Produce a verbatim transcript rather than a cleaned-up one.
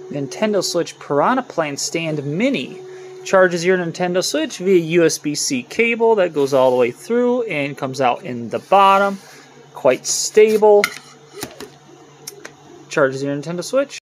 Nintendo Switch Piranha Plant Stand Mini. Charges your Nintendo Switch via U S B C cable that goes all the way through and comes out in the bottom. Quite stable. Charges your Nintendo Switch.